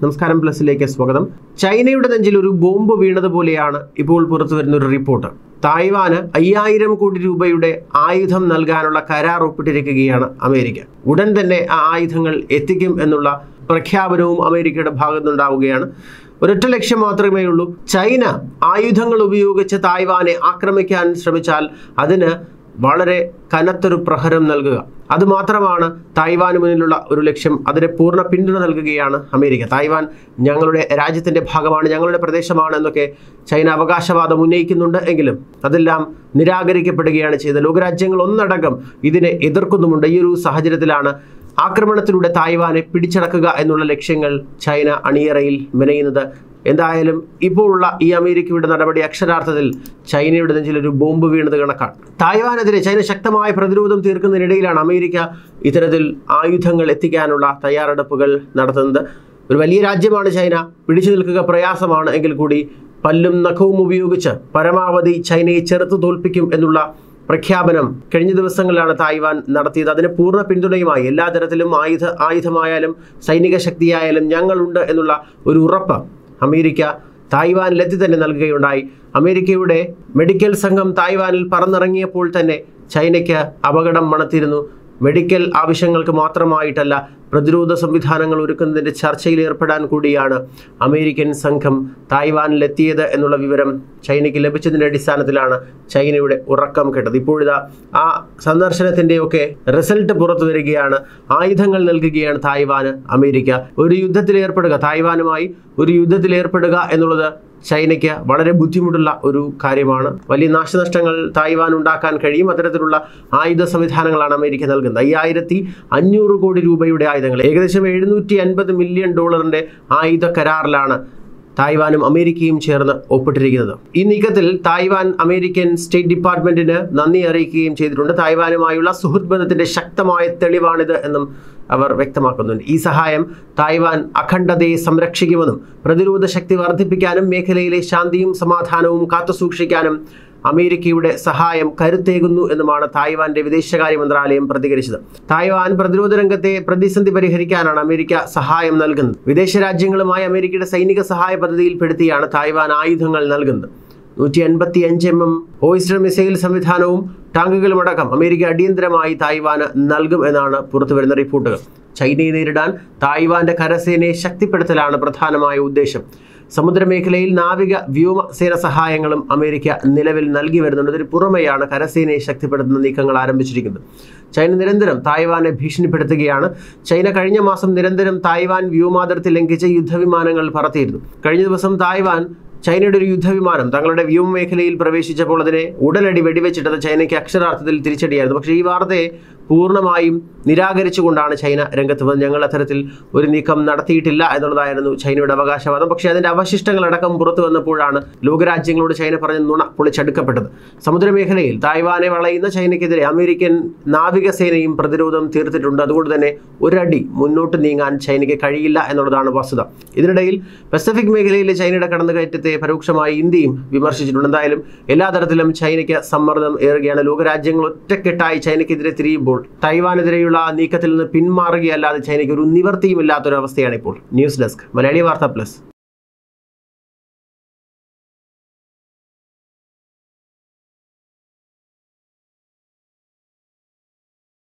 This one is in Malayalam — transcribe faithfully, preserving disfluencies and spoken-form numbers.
നമസ്കാരം പ്ലസിലേക്ക് സ്വാഗതം. ചൈനയുടെ നെഞ്ചിൽ ഒരു ബോംബ് വീണതുപോലെയാണ് ഇപ്പോൾ പുറത്തു വരുന്ന ഒരു റിപ്പോർട്ട്. തായ്വാന് അയ്യായിരം കോടി രൂപയുടെ ആയുധം നൽകാനുള്ള കരാർ ഒപ്പിട്ടിരിക്കുകയാണ് അമേരിക്ക. ഉടൻ തന്നെ ആ ആയുധങ്ങൾ എത്തിക്കും എന്നുള്ള പ്രഖ്യാപനവും അമേരിക്കയുടെ ഭാഗത്തുനിന്നുണ്ടാവുകയാണ്. ഒരൊറ്റ ലക്ഷ്യം മാത്രമേ ഉള്ളൂ. ചൈന ആയുധങ്ങൾ ഉപയോഗിച്ച് തായ്വാനെ ആക്രമിക്കാൻ ശ്രമിച്ചാൽ അതിന് വളരെ കനത്തൊരു പ്രഹരം നൽകുക. അതുമാത്രമാണ് തായ്വാന് മുന്നിലുള്ള ഒരു ലക്ഷ്യം. അതിന് പൂർണ്ണ പിന്തുണ നൽകുകയാണ് അമേരിക്ക. തായ്വാൻ ഞങ്ങളുടെ രാജ്യത്തിൻ്റെ ഭാഗമാണ്, ഞങ്ങളുടെ പ്രദേശമാണ് എന്നൊക്കെ ചൈന അവകാശവാദം ഉന്നയിക്കുന്നുണ്ട്. എങ്കിലും അതെല്ലാം നിരാകരിക്കപ്പെടുകയാണ് ചെയ്തത്. ലോകരാജ്യങ്ങൾ ഒന്നടങ്കം ഇതിനെ എതിർക്കുന്നുമുണ്ട്. ഈ ഒരു സാഹചര്യത്തിലാണ് ആക്രമണത്തിലൂടെ തായ്വാനെ പിടിച്ചടക്കുക എന്നുള്ള ലക്ഷ്യങ്ങൾ ചൈന അണിയറയിൽ മെനയുന്നത്. എന്തായാലും ഇപ്പോഴുള്ള ഈ അമേരിക്കയുടെ നടപടി അക്ഷരാർത്ഥത്തിൽ ചൈനയുടെ നെഞ്ചിൽ ഒരു ബോംബ് വീണത് കണക്കാണ്. തായ്വാനെതിരെ ചൈന ശക്തമായ പ്രതിരോധം തീർക്കുന്നതിനിടയിലാണ് അമേരിക്ക ഇത്തരത്തിൽ ആയുധങ്ങൾ എത്തിക്കാനുള്ള തയ്യാറെടുപ്പുകൾ നടത്തുന്നത്. ഒരു വലിയ രാജ്യമാണ് ചൈന. പിടിച്ചു നിൽക്കുക പ്രയാസമാണ്. എങ്കിൽ കൂടി പല്ലും നഖവും ഉപയോഗിച്ച് പരമാവധി ചൈനയെ ചെറുത്തു തോൽപ്പിക്കും എന്നുള്ള പ്രഖ്യാപനം കഴിഞ്ഞ ദിവസങ്ങളിലാണ് തായ്വാൻ നടത്തിയത്. അതിന് പൂർണ്ണ പിന്തുണയുമായി എല്ലാ തരത്തിലും ആയുധ ആയുധമായാലും സൈനിക ശക്തിയായാലും ഞങ്ങളുണ്ട് എന്നുള്ള ഒരു ഉറപ്പ് അമേരിക്ക തായ്വാനിലെത്തി തന്നെ നൽകുകയുണ്ടായി. അമേരിക്കയുടെ മെഡിക്കൽ സംഘം തായ്വാനിൽ പറന്നിറങ്ങിയപ്പോൾ തന്നെ ചൈനയ്ക്ക് അപകടം മണത്തിരുന്നു. മെഡിക്കൽ ആവശ്യങ്ങൾക്ക് മാത്രമായിട്ടല്ല, പ്രതിരോധ സംവിധാനങ്ങൾ ഒരുക്കുന്നതിൻ്റെ ചർച്ചയിൽ ഏർപ്പെടാൻ കൂടിയാണ് അമേരിക്കൻ സംഘം തായ്വാനിലെത്തിയത് എന്നുള്ള വിവരം ചൈനയ്ക്ക് ലഭിച്ചതിൻ്റെ അടിസ്ഥാനത്തിലാണ് ചൈനയുടെ ഉറക്കം കെട്ടത്. ഇപ്പോഴിതാ ആ സന്ദർശനത്തിൻ്റെയൊക്കെ റിസൾട്ട് പുറത്തു വരികയാണ്. ആയുധങ്ങൾ നൽകുകയാണ് തായ്വാന് അമേരിക്ക. ഒരു യുദ്ധത്തിൽ ഏർപ്പെടുക, തായ്വാനുമായി ഒരു യുദ്ധത്തിൽ ഏർപ്പെടുക എന്നുള്ളത് ചൈനയ്ക്ക് വളരെ ബുദ്ധിമുട്ടുള്ള ഒരു കാര്യമാണ്. വലിയ നാശനഷ്ടങ്ങൾ തായ്വാൻ ഉണ്ടാക്കാൻ കഴിയും. അത്തരത്തിലുള്ള ആയുധ സംവിധാനങ്ങളാണ് അമേരിക്ക നൽകുന്നത്. അയ്യായിരത്തി അഞ്ഞൂറ് കോടി രൂപയുടെ ആയുധങ്ങൾ, ഏകദേശം എഴുന്നൂറ്റി അൻപത് മില്യൺ ഡോളറിൻ്റെ ആയുധ കരാറിലാണ് തായ്വാനും അമേരിക്കയും ചേർന്ന് ഒപ്പിട്ടിരിക്കുന്നത്. ഈ നീക്കത്തിൽ തായ്വാൻ അമേരിക്കൻ സ്റ്റേറ്റ് ഡിപ്പാർട്ട്മെന്റിന് നന്ദി അറിയിക്കുകയും ചെയ്തിട്ടുണ്ട്. തായ്വാനുമായുള്ള സുഹൃത്ത് ബന്ധത്തിന്റെ ശക്തമായ തെളിവാണിത് എന്നും അവർ വ്യക്തമാക്കുന്നുണ്ട്. ഈ സഹായം തായ്വാൻ അഖണ്ഡതയെ സംരക്ഷിക്കുമെന്നും പ്രതിരോധ ശക്തി വർദ്ധിപ്പിക്കാനും മേഖലയിലെ ശാന്തിയും സമാധാനവും കാത്തുസൂക്ഷിക്കാനും അമേരിക്കയുടെ സഹായം കരുത്തേകുന്നു എന്നുമാണ് തായ്വാന്റെ വിദേശകാര്യ മന്ത്രാലയം പ്രതികരിച്ചത്. തായ്വാൻ പ്രതിരോധ രംഗത്തെ പ്രതിസന്ധി പരിഹരിക്കാനാണ് അമേരിക്ക സഹായം നൽകുന്നത്. വിദേശ രാജ്യങ്ങളുമായി അമേരിക്കയുടെ സൈനിക സഹായ പദ്ധതിയിൽപ്പെടുത്തിയാണ് തായ്വാൻ ആയുധങ്ങൾ നൽകുന്നത്. നൂറ്റി അൻപത്തി അഞ്ച് എം എം ഹോയിസ്റ്റർ മിസൈൽ സംവിധാനവും ടാങ്കുകളും അടക്കം അമേരിക്ക അടിയന്തരമായി തായ്വാന് നൽകും എന്നാണ് പുറത്തുവരുന്ന റിപ്പോർട്ടുകൾ. ചൈനയെ നേരിടാൻ തായ്വാന്റെ കരസേനയെ ശക്തിപ്പെടുത്തലാണ് പ്രധാനമായ ഉദ്ദേശം. സമുദ്രമേഖലയിൽ നാവിക വ്യോമസേന സഹായങ്ങളും അമേരിക്ക നിലവിൽ നൽകി വരുന്നുണ്ട്. ഇതിന് പുറമെയാണ് കരസേനയെ ശക്തിപ്പെടുത്തുന്ന നീക്കങ്ങൾ ആരംഭിച്ചിരിക്കുന്നത്. ചൈന നിരന്തരം തായ്വാനെ ഭീഷണിപ്പെടുത്തുകയാണ്. ചൈന കഴിഞ്ഞ മാസം നിരന്തരം തായ്വാൻ വ്യോമാതിർത്തി ലംഘിച്ച് യുദ്ധവിമാനങ്ങൾ പറത്തിയിരുന്നു. കഴിഞ്ഞ ദിവസം തായ്വാൻ ചൈനയുടെ ഒരു യുദ്ധവിമാനം തങ്ങളുടെ വ്യോമ മേഖലയിൽ പ്രവേശിച്ചപ്പോൾ അതിനെ ഉടനടി വെടിവെച്ചിട്ടത് ചൈനയ്ക്ക് അക്ഷരാർത്ഥത്തിൽ തിരിച്ചടിയായിരുന്നു. പക്ഷേ ഈ വാർത്തയെ പൂർണ്ണമായും നിരാകരിച്ചുകൊണ്ടാണ് ചൈന രംഗത്ത് വന്നത്. ഞങ്ങൾ അത്തരത്തിൽ ഒരു നീക്കം നടത്തിയിട്ടില്ല എന്നുള്ളതായിരുന്നു ചൈനയുടെ അവകാശവാദം. പക്ഷേ അതിൻ്റെ അവശിഷ്ടങ്ങളടക്കം പുറത്തു വന്നപ്പോഴാണ് ലോകരാജ്യങ്ങളോട് ചൈന പറഞ്ഞ നുണ പൊളിച്ചടുക്കപ്പെട്ടത്. സമുദ്രമേഖലയിൽ തായ്വാനെ വളയുന്ന ചൈനയ്ക്കെതിരെ അമേരിക്കൻ നാവികസേനയും പ്രതിരോധം തീർത്തിട്ടുണ്ട്. അതുകൊണ്ട് തന്നെ ഒരടി മുന്നോട്ട് നീങ്ങാൻ ചൈനയ്ക്ക് കഴിയില്ല എന്നുള്ളതാണ് വസ്തുത. ഇതിനിടയിൽ പസഫിക് മേഖലയിലെ ചൈനയുടെ കടന്നുകയറ്റത്തെ പരോക്ഷമായി ഇന്ത്യയും വിമർശിച്ചിട്ടുണ്ട്. എന്തായാലും എല്ലാ തരത്തിലും ചൈനയ്ക്ക് സമ്മർദ്ദം ഏറുകയാണ്. ലോകരാജ്യങ്ങൾ ഒറ്റക്കെട്ടായി ചൈനയ്ക്കെതിരെ തിരിയുമ്പോൾ തായ്വാനെതിരെയുള്ള നീക്കത്തിൽ നിന്ന് പിന്മാറുകയല്ലാതെ ചൈനയ്ക്ക് ഒരു നിവർത്തിയുമില്ലാത്തൊരവസ്ഥയാണ് ഇപ്പോൾ. ന്യൂസ് ഡെസ്ക്, മലയാളി വാർത്ത പ്ലസ്.